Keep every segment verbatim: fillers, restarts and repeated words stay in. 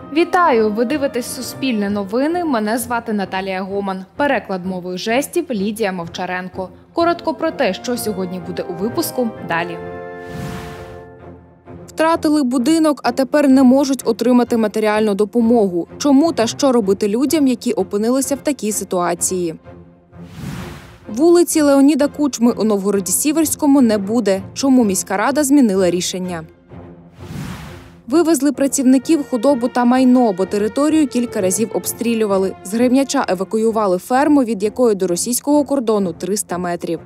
Вітаю! Ви дивитесь «Суспільне новини». Мене звати Наталія Гоман. Переклад мовою жестів – Лідія Мовчаренко. Коротко про те, що сьогодні буде у випуску, далі. Втратили будинок, а тепер не можуть отримати матеріальну допомогу. Чому та що робити людям, які опинилися в такій ситуації? Вулиці Леоніда Кучми у Новгороді-Сіверському не буде. Чому міська рада змінила рішення? Вивезли працівників, худобу та майно, бо територію кілька разів обстрілювали. З Гребняча евакуювали ферму, від якої до російського кордону триста метрів.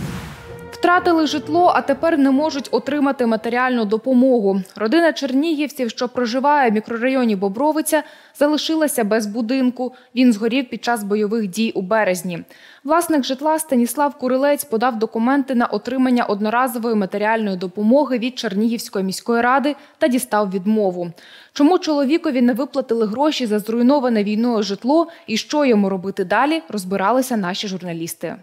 Втратили житло, а тепер не можуть отримати матеріальну допомогу. Родина чернігівців, що проживає в мікрорайоні Бобровиця, залишилася без будинку. Він згорів під час бойових дій у березні. Власник житла Станіслав Курилець подав документи на отримання одноразової матеріальної допомоги від Чернігівської міської ради та дістав відмову. Чому чоловікові не виплатили гроші за зруйноване війною житло і що йому робити далі, розбиралися наші журналісти.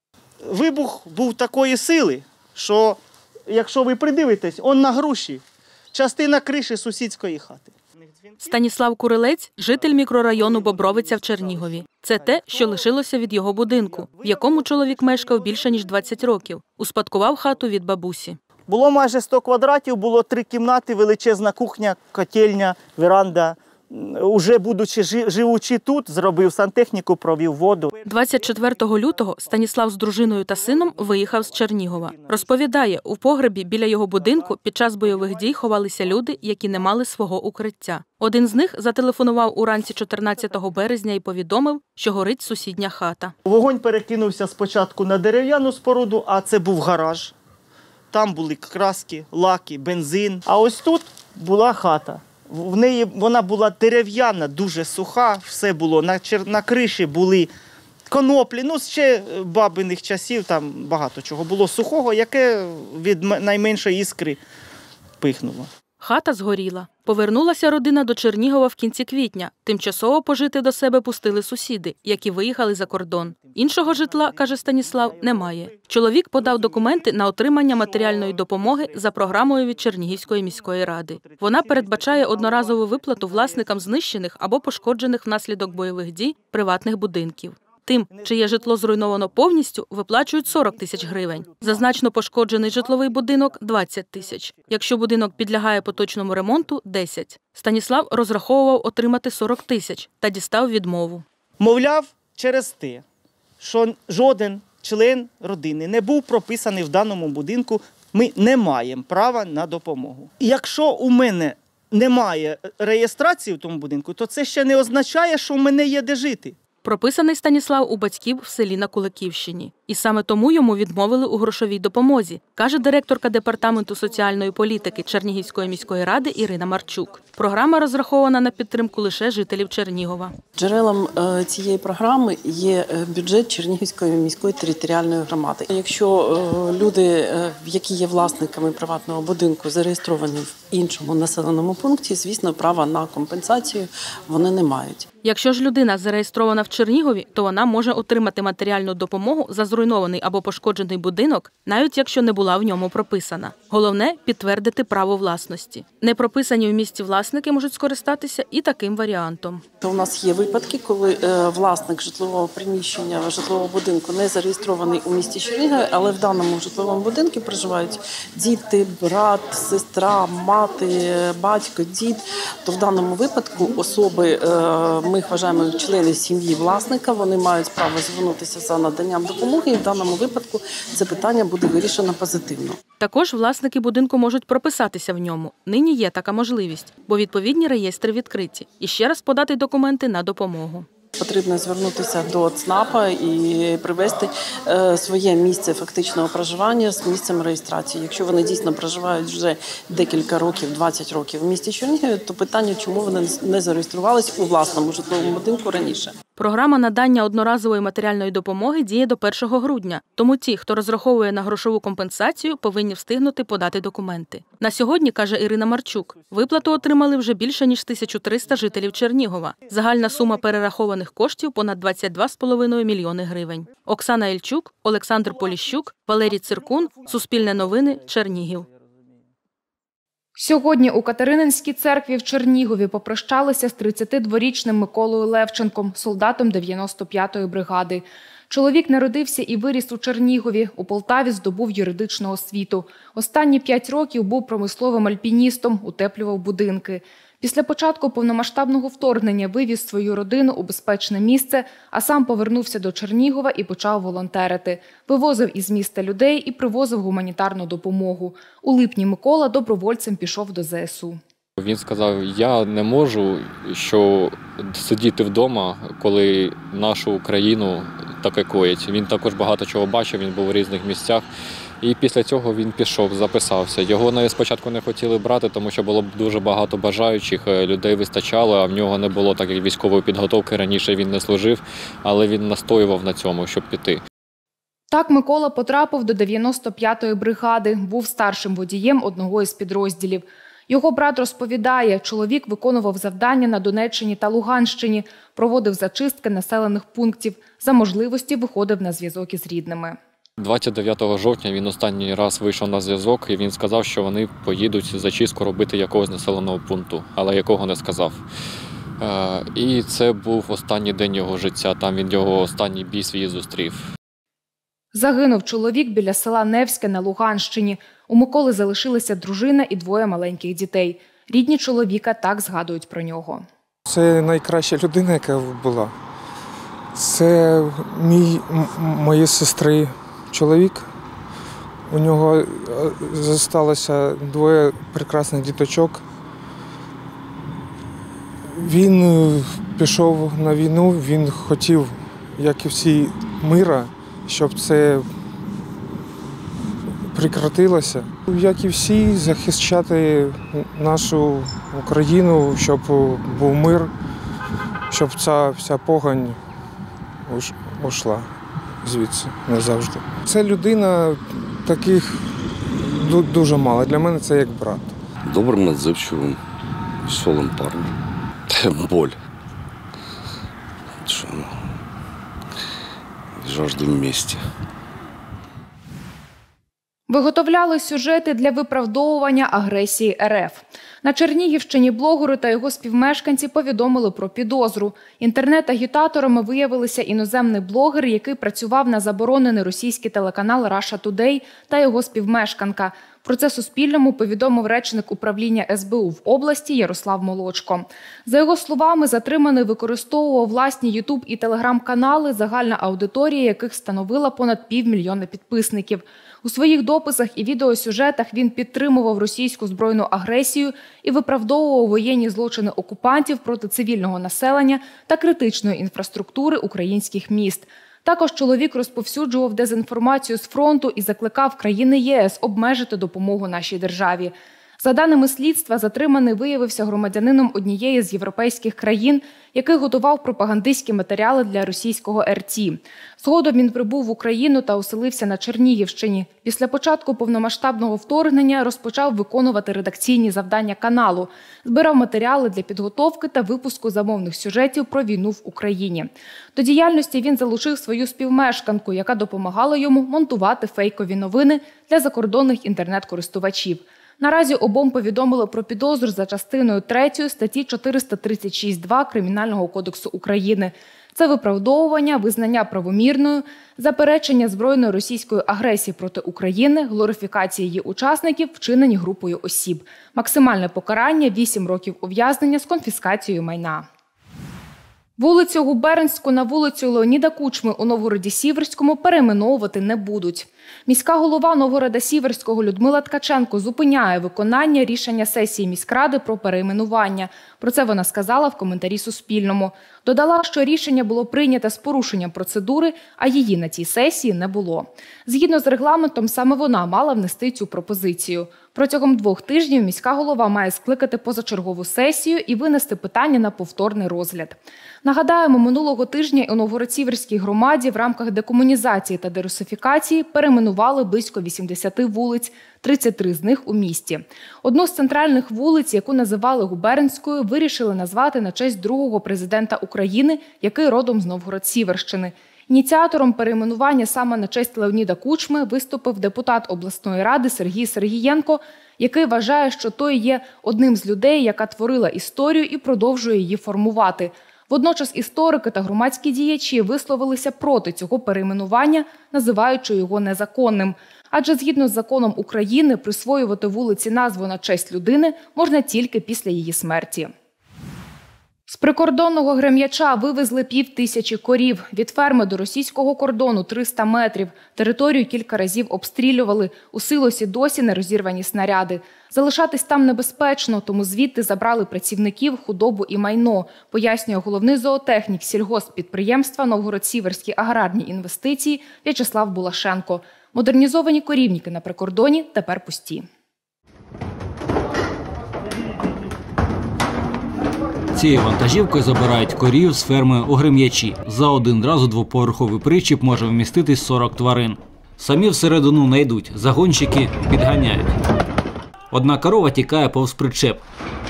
Вибух був такої сили, що, якщо ви придивитесь, он на груші, частина криші сусідської хати. Станіслав Курилець – житель мікрорайону Бобровиця в Чернігові. Це те, що лишилося від його будинку, в якому чоловік мешкав більше ніж двадцять років. Успадкував хату від бабусі. Було майже сто квадратів, було три кімнати, величезна кухня, котельня, веранда. Уже будучи живучи тут, зробив сантехніку, провів воду. двадцять четвертого лютого Станіслав з дружиною та сином виїхав з Чернігова. Розповідає, у погребі біля його будинку під час бойових дій ховалися люди, які не мали свого укриття. Один з них зателефонував уранці чотирнадцятого березня і повідомив, що горить сусідня хата. Вогонь перекинувся спочатку на дерев'яну споруду, а це був гараж. Там були краски, лаки, бензин. А ось тут була хата. В неї вона була дерев'яна, дуже суха, все було. На, чер... на криші були коноплі, ну ще бабиних часів, там багато чого було сухого, яке від найменшої іскри пихнуло. Хата згоріла. Повернулася родина до Чернігова в кінці квітня. Тимчасово пожити до себе пустили сусіди, які виїхали за кордон. Іншого житла, каже Станіслав, немає. Чоловік подав документи на отримання матеріальної допомоги за програмою від Чернігівської міської ради. Вона передбачає одноразову виплату власникам знищених або пошкоджених внаслідок бойових дій приватних будинків. Тим, чиє житло зруйновано повністю, виплачують сорок тисяч гривень. За значно пошкоджений житловий будинок – двадцять тисяч. Якщо будинок підлягає поточному ремонту – десять. Станіслав розраховував отримати сорок тисяч та дістав відмову. Мовляв, через те, що жоден член родини не був прописаний в даному будинку, ми не маємо права на допомогу. Якщо у мене немає реєстрації в тому будинку, то це ще не означає, що в мене є де жити. Прописаний Станіслав у батьків в селі на Куликівщині. І саме тому йому відмовили у грошовій допомозі, каже директорка Департаменту соціальної політики Чернігівської міської ради Ірина Марчук. Програма розрахована на підтримку лише жителів Чернігова. Джерелом цієї програми є бюджет Чернігівської міської територіальної громади. Якщо люди, які є власниками приватного будинку, зареєстровані в іншому населеному пункті, звісно, права на компенсацію вони не мають. Якщо ж людина зареєстрована в Чернігові, то вона може отримати матеріальну допомогу за зруйнований або пошкоджений будинок, навіть якщо не була в ньому прописана. Головне – підтвердити право власності. Непрописані в місті власники можуть скористатися і таким варіантом. У нас є випадки, коли власник житлового приміщення, житлового будинку не зареєстрований у місті Чернігові, але в даному житловому будинку проживають діти, брат, сестра, мати, батько, дід. То в даному випадку особи, ми їх вважаємо члени сім'ї власника, вони мають право звернутися за наданням допомоги, і в даному випадку це питання буде вирішено позитивно. Також власники будинку можуть прописатися в ньому. Нині є така можливість, бо відповідні реєстри відкриті. І ще раз подати документи на допомогу. Потрібно звернутися до ЦНАПа і привести своє місце фактичного проживання з місцем реєстрації. Якщо вони дійсно проживають вже декілька років, двадцять років в місті Чернігові, то питання, чому вони не зареєструвались у власному житловому будинку раніше. Програма надання одноразової матеріальної допомоги діє до першого грудня. Тому ті, хто розраховує на грошову компенсацію, повинні встигнути подати документи. На сьогодні, каже Ірина Марчук, виплату отримали вже більше ніж тисяча триста жителів Чернігова. Загальна сума перерахованих коштів – понад двадцять два з половиною мільйони гривень. Оксана Ільчук, Олександр Поліщук, Валерій Циркун, Суспільне новини, Чернігів. Сьогодні у Катерининській церкві в Чернігові попрощалися з тридцятидворічним Миколою Левченком, солдатом дев'яносто п'ятої бригади. Чоловік народився і виріс у Чернігові. У Полтаві здобув юридичну освіту. Останні п'ять років був промисловим альпіністом, утеплював будинки. Після початку повномасштабного вторгнення вивіз свою родину у безпечне місце, а сам повернувся до Чернігова і почав волонтерити. Вивозив із міста людей і привозив гуманітарну допомогу. У липні Микола добровольцем пішов до зе ес у. Він сказав, я не можу що сидіти вдома, коли нашу країну таке коїть. Він також багато чого бачив, він був у різних місцях. І після цього він пішов, записався. Його навіть спочатку не хотіли брати, тому що було дуже багато бажаючих, людей вистачало, а в нього не було так як військової підготовки, раніше він не служив, але він настоював на цьому, щоб піти. Так Микола потрапив до дев'яносто п'ятої бригади, був старшим водієм одного із підрозділів. Його брат розповідає, чоловік виконував завдання на Донеччині та Луганщині, проводив зачистки населених пунктів, за можливості виходив на зв'язок із рідними. двадцять дев'ятого жовтня він останній раз вийшов на зв'язок і він сказав, що вони поїдуть зачистку робити якогось населеного пункту, але якого не сказав. І це був останній день його життя, там він його останній бій свій зустрів. Загинув чоловік біля села Невське на Луганщині. У Миколи залишилися дружина і двоє маленьких дітей. Рідні чоловіка так згадують про нього. Це найкраща людина, яка була. Це мій, моєї сестри чоловік. У нього залишилося двоє прекрасних діточок. Він пішов на війну, він хотів, як і всі, мира, щоб це прекратилося. Як і всі, захищати нашу Україну, щоб був мир, щоб ця вся погань ушла звідси назавжди. Це людина, таких дуже мало. Для мене це як брат. Добрим, відзивчивим, веселим парнем. Боль. Що, жаждем вместе. Виготовляли сюжети для виправдовування агресії ер еф. На Чернігівщині блогеру та його співмешканці повідомили про підозру. Інтернет-агітаторами виявилися іноземний блогер, який працював на заборонений російський телеканал Russia Today, та його співмешканка. Про це Суспільному повідомив речник управління ес бе у в області Ярослав Молочко. За його словами, затриманий використовував власні ютуб і телеграм-канали, загальна аудиторія яких становила понад півмільйона підписників. У своїх дописах і відеосюжетах він підтримував російську збройну агресію і виправдовував воєнні злочини окупантів проти цивільного населення та критичної інфраструктури українських міст. Також чоловік розповсюджував дезінформацію з фронту і закликав країни є ес обмежити допомогу нашій державі. За даними слідства, затриманий виявився громадянином однієї з європейських країн, який готував пропагандистські матеріали для російського ер ті. Згодом він прибув в Україну та оселився на Чернігівщині. Після початку повномасштабного вторгнення розпочав виконувати редакційні завдання каналу, збирав матеріали для підготовки та випуску замовних сюжетів про війну в Україні. До діяльності він залучив свою співмешканку, яка допомагала йому монтувати фейкові новини для закордонних інтернет-користувачів. Наразі обом повідомили про підозру за частиною третьою статті чотириста тридцять шість два Кримінального кодексу України. Це виправдовування, визнання правомірною, заперечення збройної російської агресії проти України, глорифікація її учасників, вчинені групою осіб. Максимальне покарання – вісім років ув'язнення з конфіскацією майна. Вулицю Губернську на вулицю Леоніда Кучми у Новгороді-Сіверському перейменовувати не будуть. Міська голова Новгорода-Сіверського Людмила Ткаченко зупиняє виконання рішення сесії міськради про перейменування. Про це вона сказала в коментарі Суспільному. Додала, що рішення було прийнято з порушенням процедури, а її на цій сесії не було. Згідно з регламентом, саме вона мала внести цю пропозицію. Протягом двох тижнів міська голова має скликати позачергову сесію і винести питання на повторний розгляд. Нагадаємо, минулого тижня у Новгород-Сіверській громаді в рамках декомунізації та дерусифікації перейменували близько вісімдесят вулиць, тридцять три з них у місті. Одну з центральних вулиць, яку називали Губернською, вирішили назвати на честь другого президента України, який родом з Новгород-Сіверщини. Ініціатором перейменування саме на честь Леоніда Кучми виступив депутат обласної ради Сергій Сергієнко, який вважає, що той є одним з людей, яка творила історію і продовжує її формувати. Водночас історики та громадські діячі висловилися проти цього перейменування, називаючи його незаконним. Адже згідно з законом України присвоювати вулиці назву на честь людини можна тільки після її смерті. З прикордонного Грем'яча вивезли пів тисячі корів. Від ферми до російського кордону триста метрів. Територію кілька разів обстрілювали. У силосі досі не розірвані снаряди. Залишатись там небезпечно, тому звідти забрали працівників, худобу і майно, пояснює головний зоотехнік сільгосппідприємства «Новгород-Сіверські аграрні інвестиції» В'ячеслав Булашенко. Модернізовані корівники на прикордоні тепер пусті. Цією вантажівкою забирають корів з ферми у Грем'ячі. За один раз у двоповерховий причіп може вміститись сорок тварин. Самі всередину не йдуть, загонщики підганяють. Одна корова тікає повз причеп.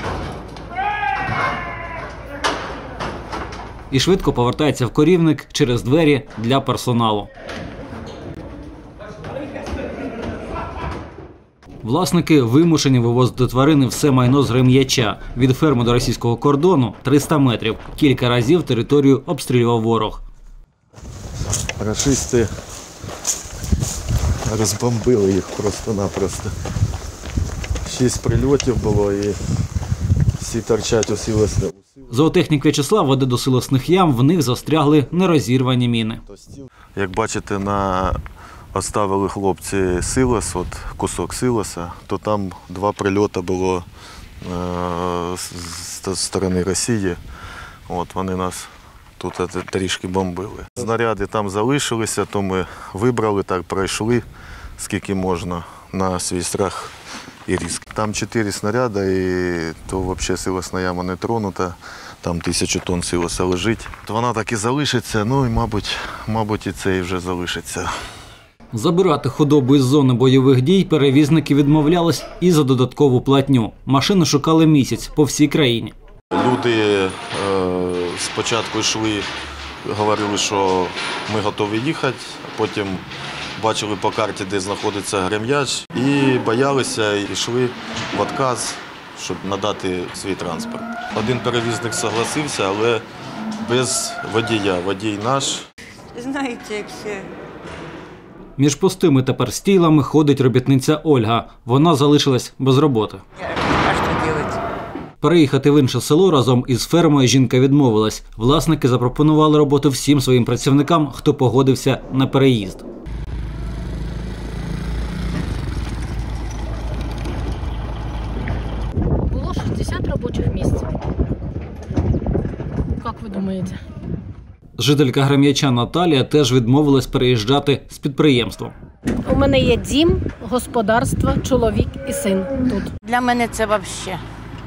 І швидко повертається в корівник через двері для персоналу. Власники вимушені вивозити тварини все майно з Грем'яча. Від ферми до російського кордону – триста метрів. Кілька разів територію обстрілював ворог. Рашисти розбомбили їх просто-напросто. Шість прильотів було і всі торчать у силосних. Зоотехнік В'ячеслав веде до силосних ям, в них застрягли нерозірвані міни. Як бачите, на оставили хлопці силос, от кусок силоса, то там два прильоти було е з сторони Росії. От вони нас тут трішки бомбили. Снаряди там залишилися, то ми вибрали, так пройшли, скільки можна, на свій страх і ризик. Там чотири снаряди, і то взагалі силосна яма не тронута, там тисячу тонн силоса лежить. То вона так і залишиться, ну і, мабуть, мабуть, і це і вже залишиться. Забирати худобу із зони бойових дій перевізники відмовлялись і за додаткову платню. Машини шукали місяць по всій країні. Люди е, спочатку йшли, говорили, що ми готові їхати, а потім бачили по карті, де знаходиться Грем'яч, і боялися, і йшли в відказ, щоб надати свій транспорт. Один перевізник согласився, але без водія. Водій наш. Знаєте, як все. Між пустими тепер стілами ходить робітниця Ольга. Вона залишилась без роботи. А що робити? Переїхати в інше село разом із фермою жінка відмовилась. Власники запропонували роботу всім своїм працівникам, хто погодився на переїзд. Було шістдесят робочих місць. Як ви думаєте? Жителька Грем'яча Наталія теж відмовилась переїжджати з підприємством. У мене є дім, господарство, чоловік і син тут. Для мене це взагалі.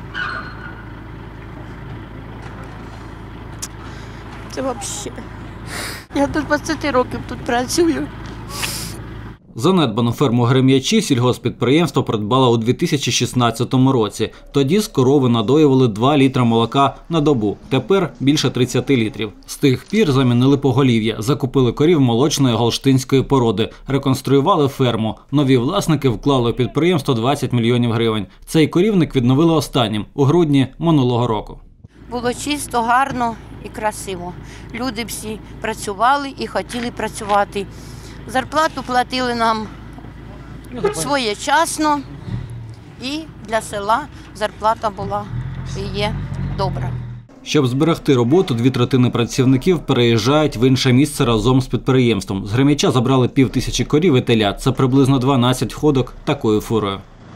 Це взагалі. Я до двадцяти років тут працюю. Занедбану ферму Грем'ячі сільгосппідприємство придбало у дві тисячі шістнадцятому році. Тоді з корови надоювали два літра молока на добу. Тепер більше тридцяти літрів. З тих пір замінили поголів'я, закупили корів молочної голштинської породи, реконструювали ферму. Нові власники вклали у підприємство двадцять мільйонів гривень. Цей корівник відновили останнім – у грудні минулого року. Було чисто, гарно і красиво. Люди всі працювали і хотіли працювати. Зарплату платили нам своєчасно, і для села зарплата була і є добра. Щоб зберегти роботу, дві третини працівників переїжджають в інше місце разом з підприємством. З Грем'яча забрали пів тисячі корів і телят. Це приблизно дванадцять ходок такою фурою.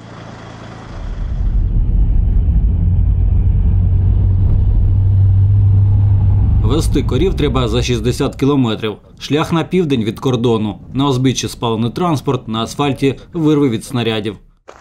Везти корів треба за шістдесят кілометрів. Шлях на південь від кордону. На узбіччі спалений транспорт, на асфальті вирви від снарядів.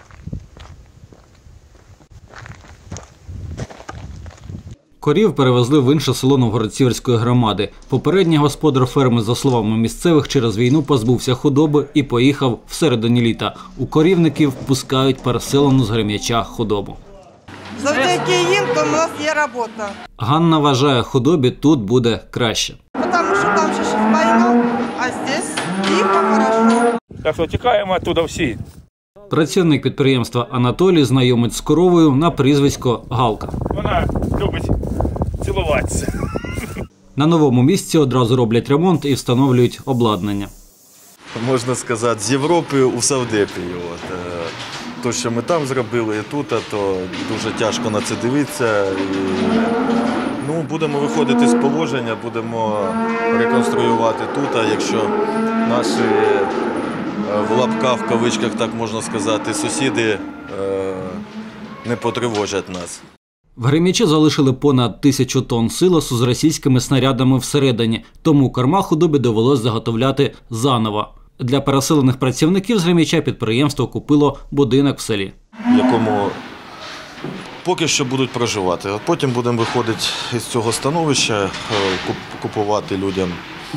Корів перевезли в інше село Новгород-Сіверської громади. Попередній господар ферми, за словами місцевих, через війну позбувся худоби і поїхав всередині літа. У корівників пускають переселену з Грем'яча худобу. Завдяки їм, то у нас є робота. Ганна вважає, худобі тут буде краще. Тому що там ще ж майно, а здесь тихо, хорошо. Так що тікаємо оттуда всі. Працівник підприємства Анатолій знайомить з коровою на прізвисько Галка. Вона любить цілуватися. На новому місці одразу роблять ремонт і встановлюють обладнання. Можна сказати, з Європи у Савдепі. От. То, що ми там зробили і тут, то дуже тяжко на це дивитися. І, ну, будемо виходити з положення, будемо реконструювати тут, а якщо наші в лапках, в кавичках, так можна сказати, сусіди не потривожать нас. В Гремячі залишили понад тисячу тонн силосу з російськими снарядами всередині, тому корма худобі довелось заготовляти заново. Для переселених працівників з Гремяча підприємство купило будинок в селі, в якому поки що будуть проживати. А потім будемо виходити із цього становища, купувати людям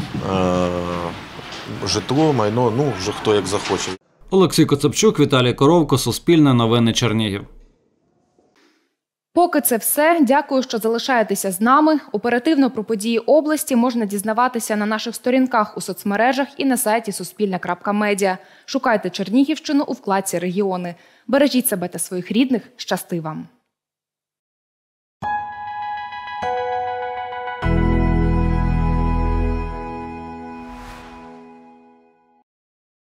житло, майно, ну вже хто як захоче. Олексій Коцепчук, Віталій Коровко, Суспільне новини, Чернігів. Поки це все. Дякую, що залишаєтеся з нами. Оперативно про події області можна дізнаватися на наших сторінках у соцмережах і на сайті суспільне крапка медіа. Шукайте Чернігівщину у вкладці «Регіони». Бережіть себе та своїх рідних. Щасти вам!